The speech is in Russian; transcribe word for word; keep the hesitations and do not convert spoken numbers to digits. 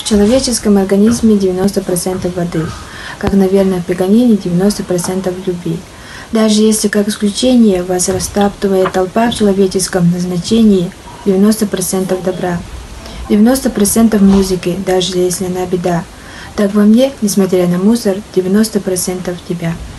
В человеческом организме девяносто процентов воды, как, наверное, в пеганине девяносто процентов любви. Даже если как исключение вас растаптывает толпа в человеческом назначении, девяносто процентов добра, девяносто процентов музыки, даже если она беда, так во мне, несмотря на мусор, девяносто процентов тебя.